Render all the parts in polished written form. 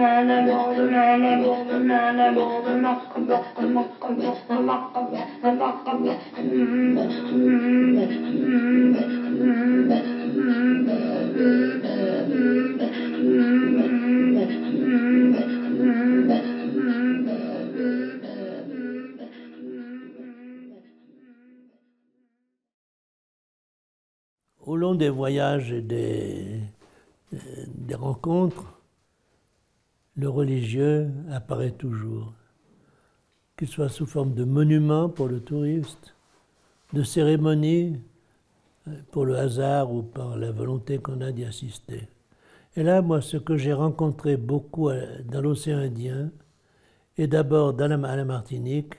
Au long des voyages et des rencontres, le religieux apparaît toujours, qu'il soit sous forme de monument pour le touriste, de cérémonie pour le hasard ou par la volonté qu'on a d'y assister. Et là, moi, ce que j'ai rencontré beaucoup dans l'océan Indien, et d'abord à la Martinique,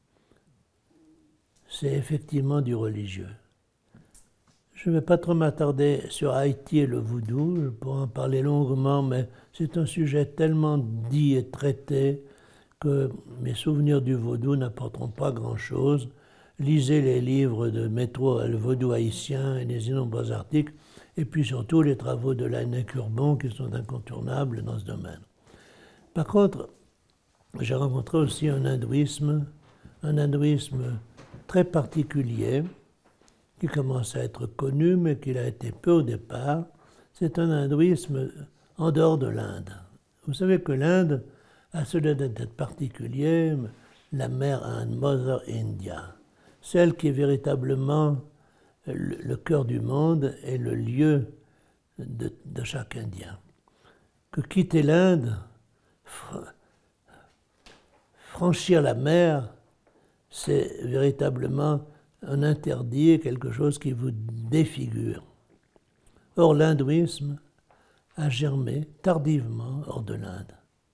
c'est effectivement du religieux. Je ne vais pas trop m'attarder sur Haïti et le vaudou, je pourrais en parler longuement, mais c'est un sujet tellement dit et traité que mes souvenirs du vaudou n'apporteront pas grand-chose. Lisez les livres de Métro, le vaudou haïtien et les innombrables articles, et puis surtout les travaux de Laennec Urbon qui sont incontournables dans ce domaine. Par contre, j'ai rencontré aussi un hindouisme très particulier, qui commence à être connu, mais qui a été peu au départ. C'est un hindouisme en dehors de l'Inde. Vous savez que l'Inde a cela d'être particulier, la mère Inde, Mother India, celle qui est véritablement le cœur du monde et le lieu de chaque Indien. Que quitter l'Inde, franchir la mer, c'est véritablement un interdit est quelque chose qui vous défigure. Or, l'hindouisme a germé tardivement hors de l'Inde.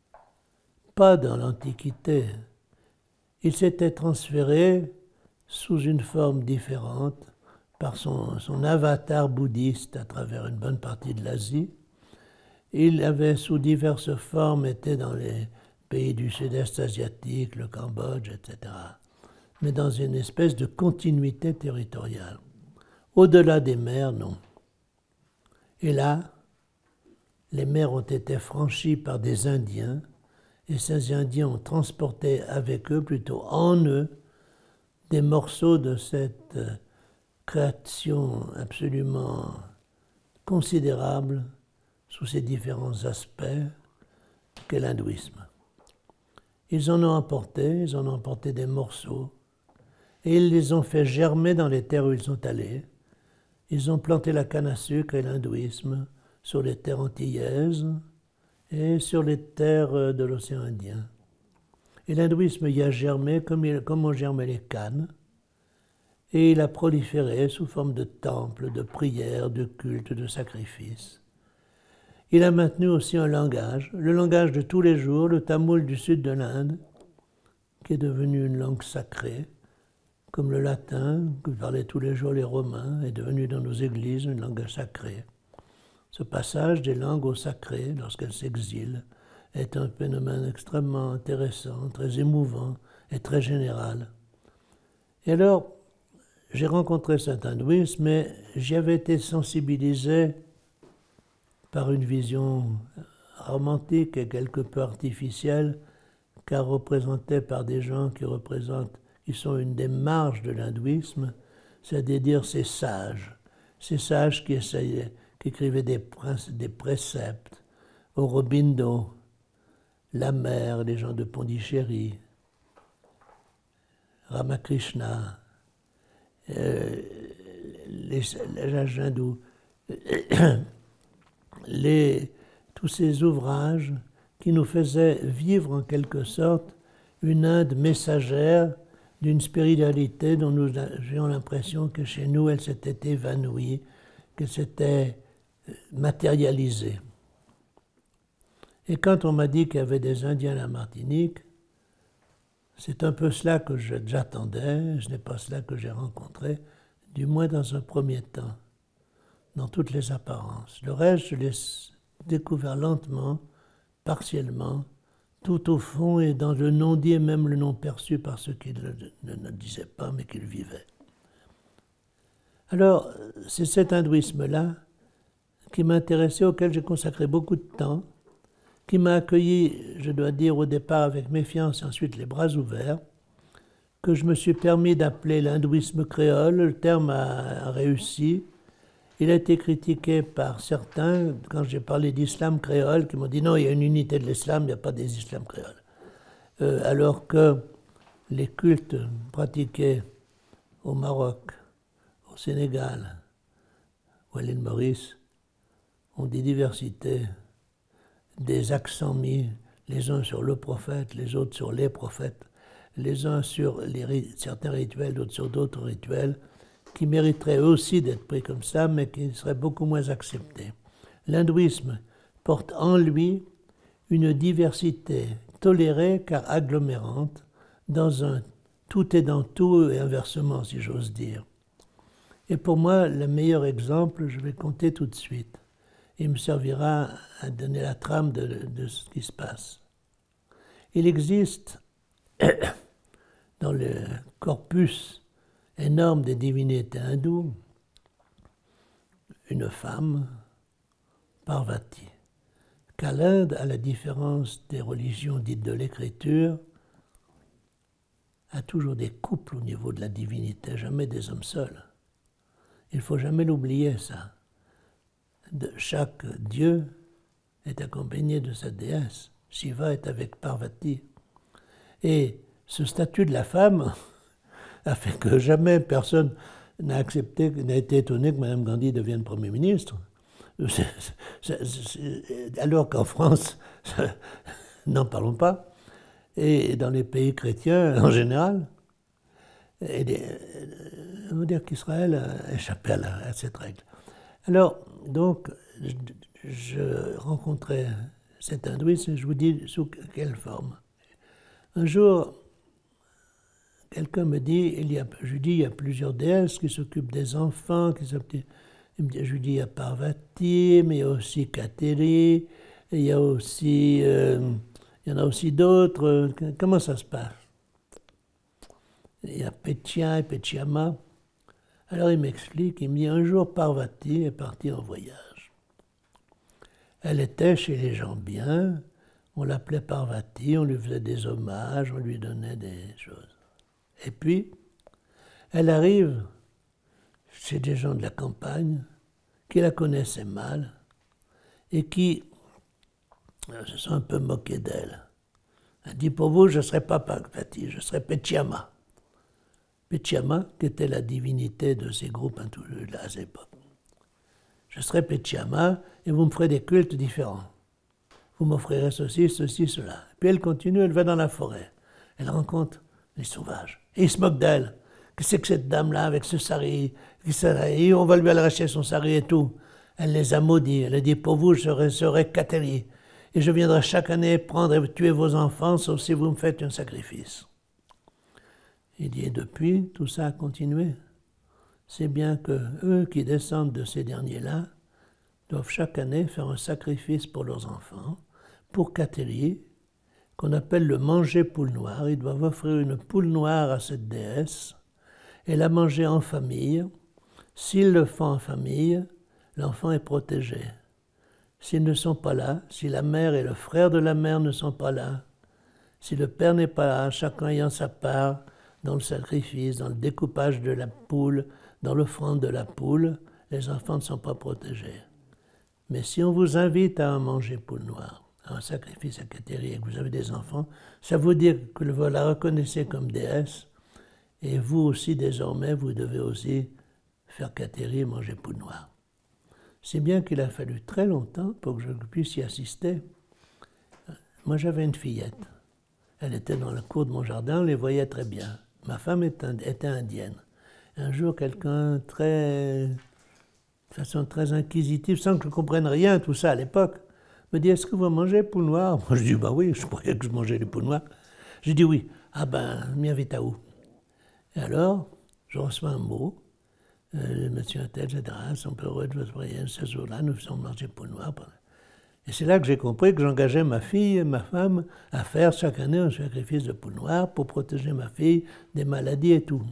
Pas dans l'Antiquité. Il s'était transféré sous une forme différente par son avatar bouddhiste à travers une bonne partie de l'Asie. Il avait sous diverses formes été dans les pays du sud-est asiatique, le Cambodge, etc., mais dans une espèce de continuité territoriale. Au-delà des mers, non. Et là, les mers ont été franchies par des Indiens, et ces Indiens ont transporté avec eux, plutôt en eux, des morceaux de cette création absolument considérable sous ses différents aspects qu'est l'hindouisme. Ils en ont emporté des morceaux, et ils les ont fait germer dans les terres où ils sont allés. Ils ont planté la canne à sucre et l'hindouisme sur les terres antillaises et sur les terres de l'océan Indien. Et l'hindouisme y a germé comme ont germé les cannes, et il a proliféré sous forme de temples, de prières, de cultes, de sacrifices. Il a maintenu aussi un langage, le langage de tous les jours, le tamoul du sud de l'Inde, qui est devenu une langue sacrée, comme le latin, que parlaient tous les jours les Romains, est devenu dans nos églises une langue sacrée. Ce passage des langues au sacré, lorsqu'elles s'exilent, est un phénomène extrêmement intéressant, très émouvant et très général. Et alors, j'ai rencontré cet hindouisme, mais j'y avais été sensibilisé par une vision romantique et quelque peu artificielle, car représentée par des gens qui sont une des marges de l'hindouisme, c'est-à-dire ces sages qui écrivaient des préceptes, Aurobindo, la mer, les gens de Pondichéry, Ramakrishna, les sages hindous, tous ces ouvrages qui nous faisaient vivre en quelque sorte une Inde messagère d'une spiritualité dont nous avions l'impression que chez nous elle s'était évanouie, qu'elle s'était matérialisée. Et quand on m'a dit qu'il y avait des Indiens à la Martinique, c'est un peu cela que j'attendais, ce n'est pas cela que j'ai rencontré, du moins dans un premier temps, dans toutes les apparences. Le reste, je l'ai découvert lentement, partiellement, tout au fond et dans le non-dit et même le non-perçu par ceux qui ne disaient pas mais qui le vivaient. Alors, c'est cet hindouisme-là qui m'intéressait, auquel j'ai consacré beaucoup de temps, qui m'a accueilli, je dois dire, au départ avec méfiance et ensuite les bras ouverts, que je me suis permis d'appeler l'hindouisme créole. Le terme a réussi. Il a été critiqué par certains quand j'ai parlé d'islam créole, qui m'ont dit non, il y a une unité de l'islam, il n'y a pas des islams créoles. Alors que les cultes pratiqués au Maroc, au Sénégal, ou à l'île Maurice, ont des diversités, des accents mis les uns sur le prophète, les autres sur les prophètes, les uns sur certains rituels, d'autres sur d'autres rituels, qui mériteraient aussi d'être pris comme ça, mais qui seraient beaucoup moins acceptés. L'hindouisme porte en lui une diversité tolérée car agglomérante, dans un tout et dans tout, et inversement, si j'ose dire. Et pour moi, le meilleur exemple, je vais compter tout de suite. Il me servira à donner la trame de ce qui se passe. Il existe dans le corpus énorme des divinités hindoues une femme, Parvati, qu'à l'Inde, à la différence des religions dites de l'écriture, a toujours des couples au niveau de la divinité, jamais des hommes seuls. Il ne faut jamais l'oublier, ça. Chaque dieu est accompagné de sa déesse. Shiva est avec Parvati. Et ce statut de la femme a fait que jamais personne n'a accepté, n'a été étonné que Mme Gandhi devienne Premier ministre. Alors qu'en France, n'en parlons pas, et dans les pays chrétiens en général, on va dire qu'Israël a échappé à cette règle. Alors, donc, je rencontrais cet hindouiste et je vous dis sous quelle forme. Un jour, quelqu'un me dit, je lui dis, il y a plusieurs déesses qui s'occupent des enfants, je lui dis, il y a Parvati, mais il y a aussi Kateri, il y a aussi, il y en a aussi d'autres. Comment ça se passe? Il y a Petya et Petyama. Alors il m'explique, il me dit, un jour Parvati est partie en voyage. Elle était chez les gens bien, on l'appelait Parvati, on lui faisait des hommages, on lui donnait des choses. Et puis, elle arrive chez des gens de la campagne qui la connaissaient mal et qui se sont un peu moqués d'elle. Elle dit, pour vous, je ne serai pas Parvati, je serai Petyama. Petyama, qui était la divinité de ces groupes à cette époque. Je serai Petyama et vous me ferez des cultes différents. Vous m'offrirez ceci, cela. Puis elle continue, elle va dans la forêt. Elle rencontre les sauvages. Et ils se moquent d'elle. Qu'est-ce que c'est que cette dame-là avec ce sari? Et on va lui arracher son sari et tout. Elle les a maudits. Elle a dit, pour vous, je serai Kateri. Et je viendrai chaque année prendre et tuer vos enfants, sauf si vous me faites un sacrifice. Il dit, et depuis, tout ça a continué. C'est bien que eux qui descendent de ces derniers-là doivent chaque année faire un sacrifice pour leurs enfants, pour Kateri, qu'on appelle le manger poule noire. Ils doivent offrir une poule noire à cette déesse et la manger en famille. S'ils le font en famille, l'enfant est protégé. S'ils ne sont pas là, si la mère et le frère de la mère ne sont pas là, si le père n'est pas là, chacun ayant sa part dans le sacrifice, dans le découpage de la poule, dans l'offrande de la poule, les enfants ne sont pas protégés. Mais si on vous invite à manger poule noire, à un sacrifice à Kateri et que vous avez des enfants, ça veut dire que vous la reconnaissez comme déesse et vous aussi désormais vous devez aussi faire Kateri et manger poule noire. C'est bien qu'il a fallu très longtemps pour que je puisse y assister. Moi j'avais une fillette, elle était dans la cour de mon jardin, on les voyait très bien. Ma femme était indienne. Un jour quelqu'un de façon très inquisitive, sans que je comprenne rien, tout ça à l'époque, me dit, est-ce que vous mangez poule noire? Moi je dis, bah oui, je croyais que je mangeais du poule noire. J'ai dit oui. Ah ben, m'invite à où? Et alors, je reçois un mot, le monsieur un tel, etc., sont peu heureux de votre voyage, ce jour-là, nous faisons manger poule noire. Et c'est là que j'ai compris que j'engageais ma fille et ma femme à faire chaque année un sacrifice de poule noire pour protéger ma fille des maladies et tout.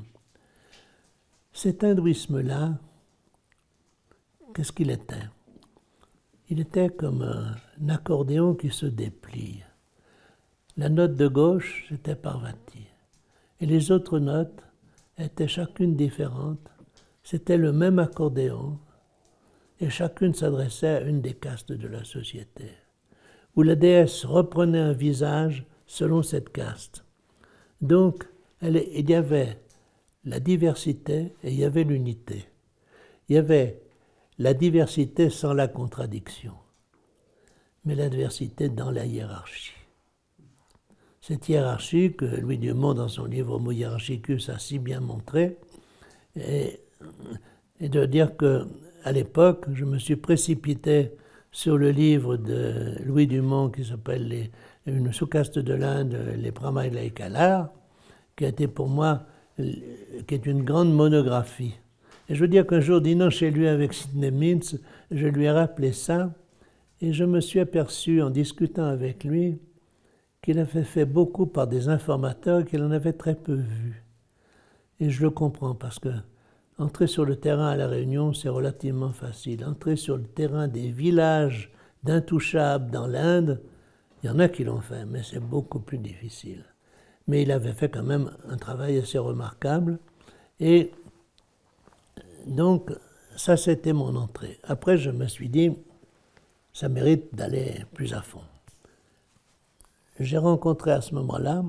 Cet hindouisme-là, qu'est-ce qu'il était? il était comme un accordéon qui se déplie. La note de gauche, c'était Parvati. Et les autres notes étaient chacune différentes. C'était le même accordéon et chacune s'adressait à une des castes de la société, où la déesse reprenait un visage selon cette caste. Donc, il y avait la diversité et il y avait l'unité. Il y avait la diversité sans la contradiction, mais la diversité dans la hiérarchie. Cette hiérarchie que Louis Dumont, dans son livre Homo Hierarchicus, a si bien montré, et de dire qu'à l'époque, je me suis précipité sur le livre de Louis Dumont qui s'appelle Une sous-caste de l'Inde, les Brahmas et les Kalars, qui a été pour moi, qui est une grande monographie. Et je veux dire qu'un jour, dînant chez lui avec Sidney Mintz, je lui ai rappelé ça, et je me suis aperçu en discutant avec lui qu'il avait fait beaucoup par des informateurs et qu'il en avait très peu vu. Et je le comprends parce que entrer sur le terrain à La Réunion, c'est relativement facile. Entrer sur le terrain des villages d'intouchables dans l'Inde, il y en a qui l'ont fait, mais c'est beaucoup plus difficile. Mais il avait fait quand même un travail assez remarquable. Et donc, ça, c'était mon entrée. Après, je me suis dit, ça mérite d'aller plus à fond. J'ai rencontré à ce moment-là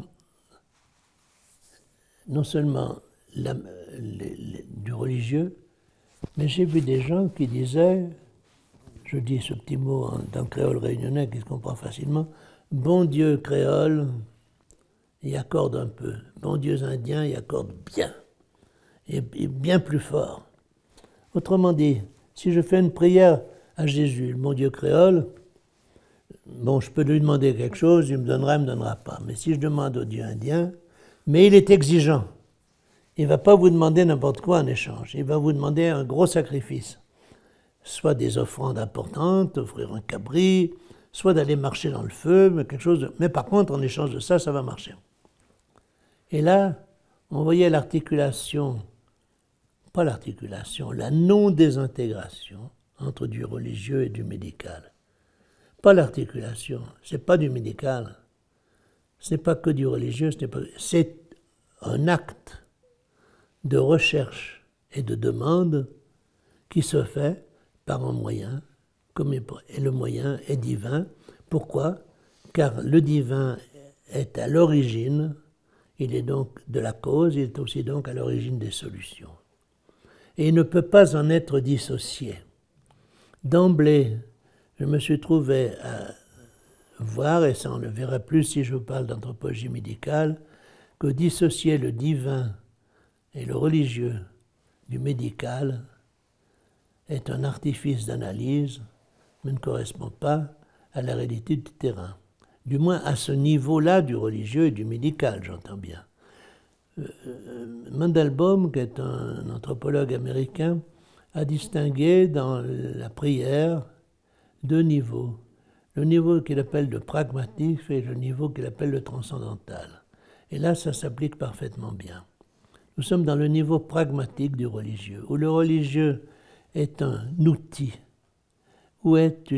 non seulement du religieux, mais j'ai vu des gens qui disaient, je dis ce petit mot en créole réunionnais qui se comprend facilement, bon Dieu créole, il accorde un peu, bon Dieu indien, il accorde bien, et bien plus fort. Autrement dit, si je fais une prière à Jésus, le bon Dieu créole, bon, je peux lui demander quelque chose, il me donnera, il ne me donnera pas. Mais si je demande au Dieu indien, mais il est exigeant. Il ne va pas vous demander n'importe quoi en échange. Il va vous demander un gros sacrifice. Soit des offrandes importantes, offrir un cabri, soit d'aller marcher dans le feu, mais quelque chose de... Mais par contre, en échange de ça, ça va marcher. Et là, on voyait l'articulation, pas l'articulation, la non-désintégration entre du religieux et du médical. Pas l'articulation, c'est pas du médical, ce n'est pas que du religieux, c'est un acte de recherche et de demande qui se fait par un moyen, et le moyen est divin. Pourquoi? Car le divin est à l'origine, il est donc de la cause, il est aussi donc à l'origine des solutions. Et il ne peut pas en être dissocié. D'emblée, je me suis trouvé à voir, et ça on le verra plus si je vous parle d'anthropologie médicale, que dissocier le divin et le religieux du médical est un artifice d'analyse, mais ne correspond pas à la réalité du terrain. Du moins à ce niveau-là du religieux et du médical, j'entends bien. Mandelbaum, qui est un anthropologue américain, a distingué dans la prière deux niveaux. Le niveau qu'il appelle le pragmatique et le niveau qu'il appelle le transcendantal. Et là, ça s'applique parfaitement bien. Nous sommes dans le niveau pragmatique du religieux, où le religieux est un outil, où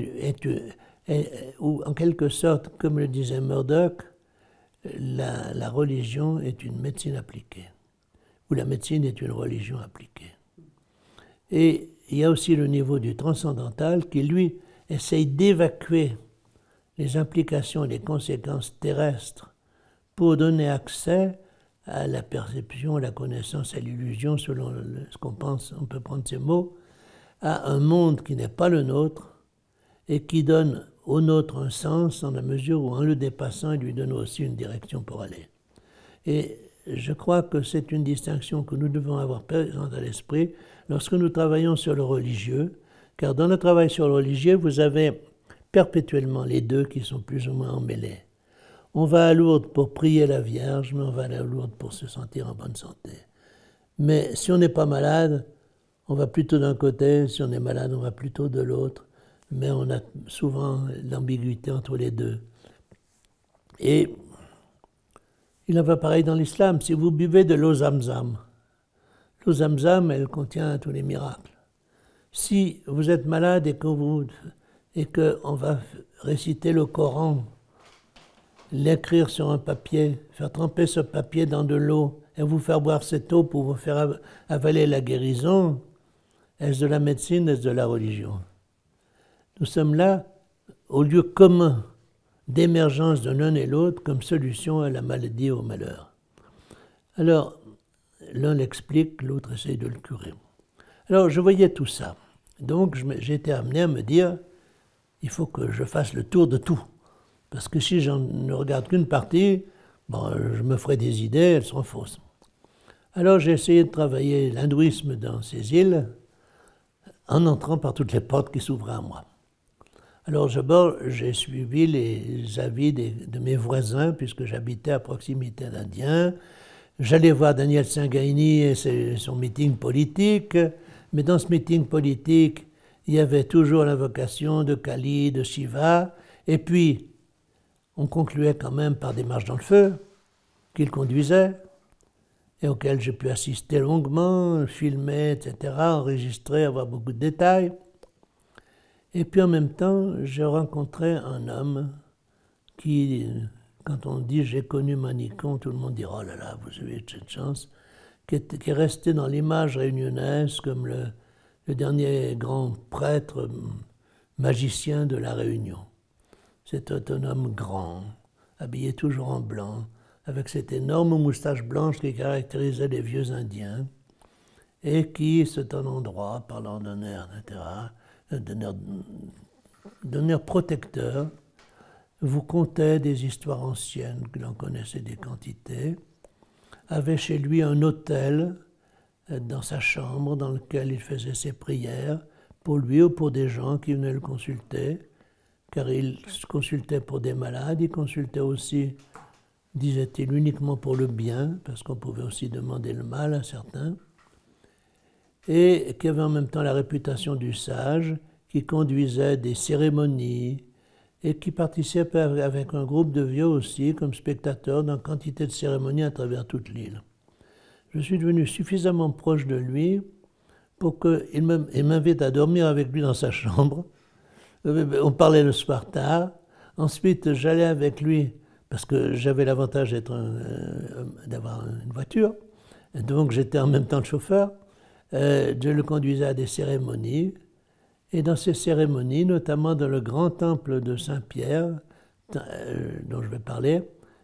en quelque sorte, comme le disait Murdoch, la religion est une médecine appliquée, où la médecine est une religion appliquée. Et il y a aussi le niveau du transcendantal qui, lui, essaye d'évacuer les implications et les conséquences terrestres pour donner accès à la perception, à la connaissance, à l'illusion, selon ce qu'on pense, on peut prendre ces mots, à un monde qui n'est pas le nôtre et qui donne au nôtre un sens dans la mesure où, en le dépassant, il lui donne aussi une direction pour aller. Et je crois que c'est une distinction que nous devons avoir présente à l'esprit lorsque nous travaillons sur le religieux, car dans le travail sur le religieux, vous avez perpétuellement les deux qui sont plus ou moins emmêlés. On va à Lourdes pour prier la Vierge, mais on va aller à Lourdes pour se sentir en bonne santé. Mais si on n'est pas malade, on va plutôt d'un côté, si on est malade, on va plutôt de l'autre, mais on a souvent l'ambiguïté entre les deux. Et il en va pareil dans l'islam. Si vous buvez de l'eau Zamzam, l'eau Zamzam, elle contient tous les miracles. Si vous êtes malade et et qu'on va réciter le Coran, l'écrire sur un papier, faire tremper ce papier dans de l'eau et vous faire boire cette eau pour vous faire avaler la guérison, est-ce de la médecine, est-ce de la religion? Nous sommes là au lieu commun d'émergence de l'un et l'autre comme solution à la maladie et au malheur. Alors, l'un l'explique, l'autre essaye de le curer. Alors, je voyais tout ça. Donc, j'ai été amené à me dire, il faut que je fasse le tour de tout. Parce que si je ne regarde qu'une partie, bon, je me ferai des idées, elles seront fausses. Alors, j'ai essayé de travailler l'hindouisme dans ces îles en entrant par toutes les portes qui s'ouvraient à moi. Alors, d'abord, j'ai suivi les avis de mes voisins, puisque j'habitais à proximité d'Indiens. J'allais voir Daniel Singaini et son meeting politique, mais dans ce meeting politique, il y avait toujours l'invocation de Kali, de Shiva, et puis on concluait quand même par des marches dans le feu qu'il conduisait, et auxquelles j'ai pu assister longuement, filmer, etc., enregistrer, avoir beaucoup de détails. Et puis en même temps, j'ai rencontré un homme qui, quand on dit « j'ai connu Manicon », tout le monde dit « oh là là, vous avez eu cette chance », qui est resté dans l'image réunionnaise comme le dernier grand prêtre magicien de la Réunion. C'était un homme grand, habillé toujours en blanc, avec cette énorme moustache blanche qui caractérisait les vieux Indiens, et qui, c'est un endroit, parlant d'un air, etc., d'un air protecteur, vous contait des histoires anciennes, que l'on connaissait des quantités, avait chez lui un autel dans sa chambre dans lequel il faisait ses prières, pour lui ou pour des gens qui venaient le consulter, car il consultait pour des malades, il consultait aussi, disait-il, uniquement pour le bien, parce qu'on pouvait aussi demander le mal à certains, et qui avait en même temps la réputation du sage, qui conduisait des cérémonies, et qui participait avec un groupe de vieux aussi, comme spectateur, dans quantité de cérémonies à travers toute l'île. Je suis devenu suffisamment proche de lui pour qu'il m'invite à dormir avec lui dans sa chambre. On parlait le soir tard. Ensuite, j'allais avec lui, parce que j'avais l'avantage d'avoir une voiture, et donc j'étais en même temps le chauffeur. Je le conduisais à des cérémonies, et dans ces cérémonies, notamment dans le grand temple de Saint-Pierre, dont je vais parler,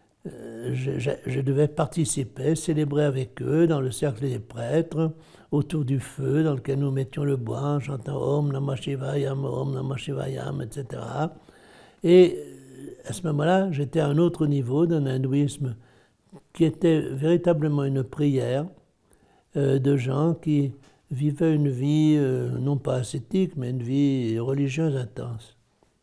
je devais participer, célébrer avec eux dans le cercle des prêtres, autour du feu dans lequel nous mettions le bois en chantant Om Namah Shivayam, Om Namah Shivayam, etc. Et à ce moment-là, j'étais à un autre niveau d'un hindouisme qui était véritablement une prière de gens qui vivaient une vie, non pas ascétique, mais une vie religieuse intense.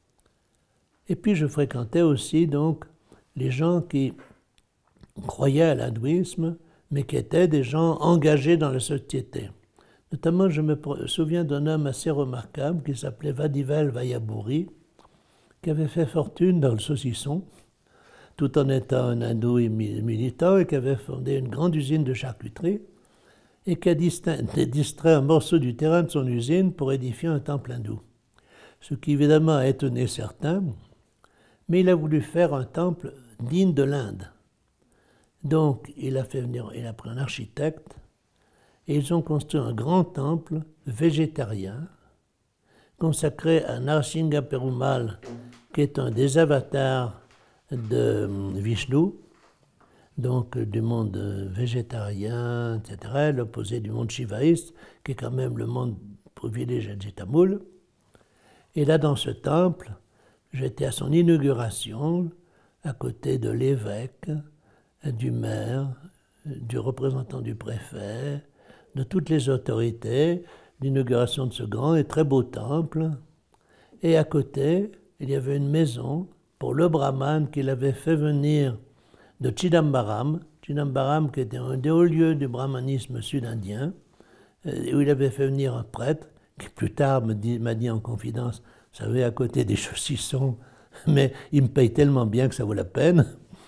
Et puis je fréquentais aussi donc les gens qui croyaient à l'hindouisme, mais qui étaient des gens engagés dans la société. Notamment, je me souviens d'un homme assez remarquable qui s'appelait Vadivel Vayaburi, qui avait fait fortune dans le saucisson, tout en étant un hindou militant, et qui avait fondé une grande usine de charcuterie, et qui a distrait un morceau du terrain de son usine pour édifier un temple hindou. Ce qui évidemment a étonné certains, mais il a voulu faire un temple digne de l'Inde. Donc il a pris un architecte, et ils ont construit un grand temple végétarien, consacré à Narasimha Perumal, qui est un des avatars de Vishnu, donc du monde végétarien, etc., l'opposé du monde shivaïste, qui est quand même le monde privilégié de Tamoul. Et là, dans ce temple, j'étais à son inauguration, à côté de l'évêque, du maire, du représentant du préfet, de toutes les autorités, l'inauguration de ce grand et très beau temple. Et à côté, il y avait une maison pour le brahman qu'il avait fait venir de Chidambaram, Chidambaram qui était un des hauts lieux du brahmanisme sud-indien, où il avait fait venir un prêtre, qui plus tard m'a dit en confidence, « Vous savez, à côté des saucissons, mais il me paye tellement bien que ça vaut la peine. »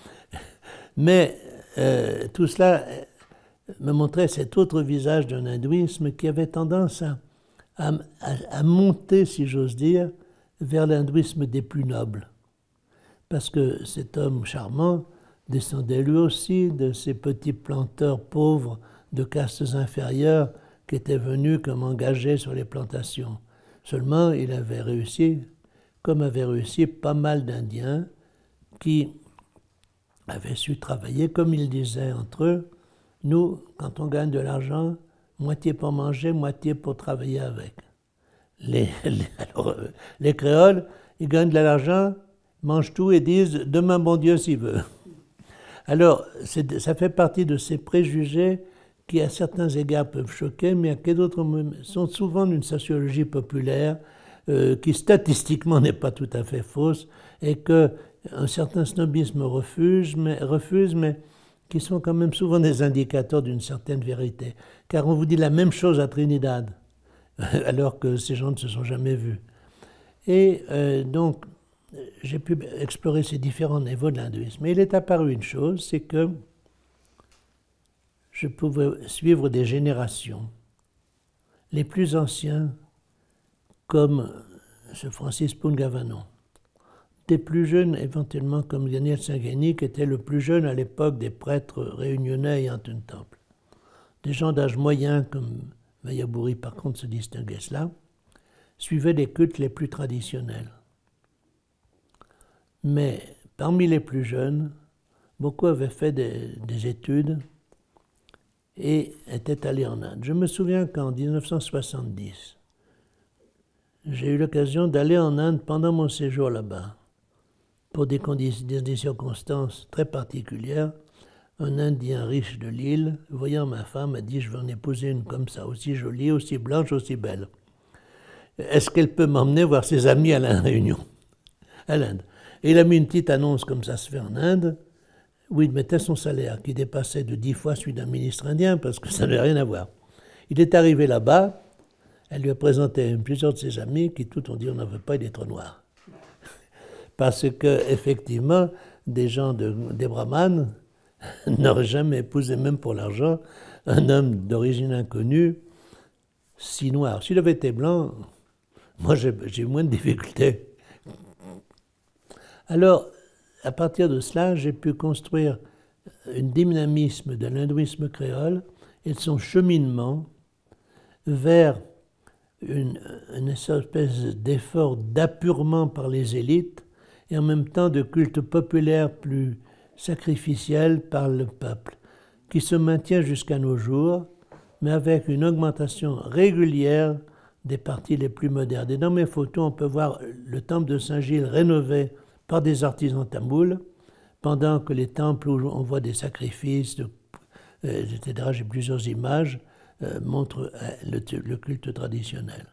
Mais tout cela me montrait cet autre visage d'un hindouisme qui avait tendance à monter, si j'ose dire, vers l'hindouisme des plus nobles. Parce que cet homme charmant descendait lui aussi de ces petits planteurs pauvres de castes inférieures qui étaient venus comme engagés sur les plantations. Seulement, il avait réussi, comme avaient réussi pas mal d'Indiens qui avaient su travailler, comme ils disaient entre eux, nous, quand on gagne de l'argent, moitié pour manger, moitié pour travailler avec. Les créoles, ils gagnent de l'argent, mangent tout et disent « demain, bon Dieu, s'il veut ». Alors, ça fait partie de ces préjugés qui, à certains égards, peuvent choquer, mais qui, d'autres, sont souvent d'une sociologie populaire qui, statistiquement, n'est pas tout à fait fausse et qu'un certain snobisme refuse, mais qui sont quand même souvent des indicateurs d'une certaine vérité. Car on vous dit la même chose à Trinidad, alors que ces gens ne se sont jamais vus. Et donc, j'ai pu explorer ces différents niveaux de l'hindouisme. Mais il est apparu une chose, c'est que je pouvais suivre des générations. Les plus anciens, comme ce Francis Pungavanon. Des plus jeunes, éventuellement, comme Daniel Singheni, qui était le plus jeune à l'époque des prêtres réunionnais ayant un temple. Des gens d'âge moyen, comme Mayaburi, par contre, se distinguaient cela, suivaient les cultes les plus traditionnels. Mais parmi les plus jeunes, beaucoup avaient fait des études et étaient allés en Inde. Je me souviens qu'en 1970, j'ai eu l'occasion d'aller en Inde pendant mon séjour là-bas. Pour des circonstances très particulières, un Indien riche de l'île, voyant ma femme, a dit « Je vais en épouser une comme ça, aussi jolie, aussi blanche, aussi belle. Est-ce qu'elle peut m'emmener voir ses amis à la Réunion, à l'Inde ?» Et il a mis une petite annonce comme ça se fait en Inde, où il mettait son salaire, qui dépassait de 10 fois celui d'un ministre indien, parce que ça n'avait rien à voir. Il est arrivé là-bas, elle lui a présenté plusieurs de ses amis qui tout ont dit « On n'en veut pas, il est trop noir. » Parce que, effectivement, des gens, des brahmanes, n'auraient jamais épousé, même pour l'argent, un homme d'origine inconnue, si noir. S'il avait été blanc, moi j'ai eu moins de difficultés. Alors, à partir de cela, j'ai pu construire un dynamisme de l'hindouisme créole et de son cheminement vers une espèce d'effort d'appurement par les élites et en même temps de culte populaire plus sacrificiel par le peuple, qui se maintient jusqu'à nos jours, mais avec une augmentation régulière des parties les plus modernes. Et dans mes photos, on peut voir le temple de Saint-Gilles rénové par des artisans tamouls, pendant que les temples où on voit des sacrifices, etc., j'ai plusieurs images, montrent le culte traditionnel.